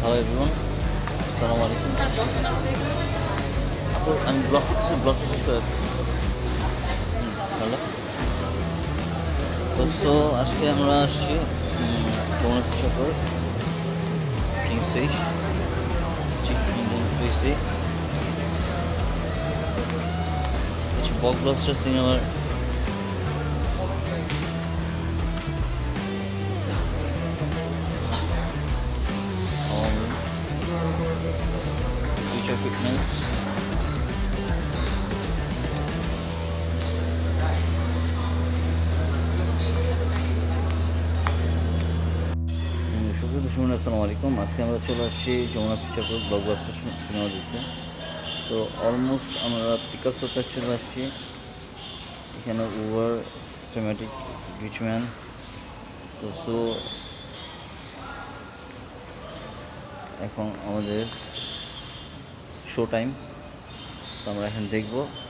Hello everyone. Assalamualaikum. I'm blocking first. Hello. So আজকে আমরা আসছি কোন fisher kings fish street Indian স্পেসে ব্লকবাস্টার সিনেমার future fitness আসসালামু আলাইকুম। আজকে আমরা চলে আসছি যমুনা ফিচার পার্ক ব্লকবাস্টার সিনেমা দেখতে। তো অলমোস্ট আমরা পিকাসোতে চলে আসছি। এখানে ওভার সিস্টেমেটিক রিচম্যান তো এখন আমাদের শো টাইম, তো আমরা এখন দেখবো